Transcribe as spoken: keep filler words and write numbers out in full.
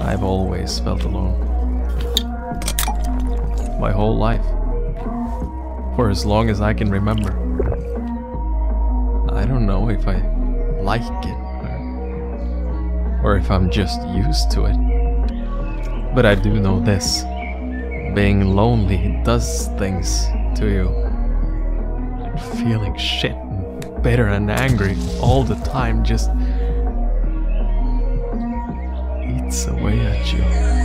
I've always felt alone. My whole life. For as long as I can remember. I don't know if I like it, or, or if I'm just used to it. But I do know this. Being lonely does things to you. Feeling shit and bitter and angry all the time just eats away at you.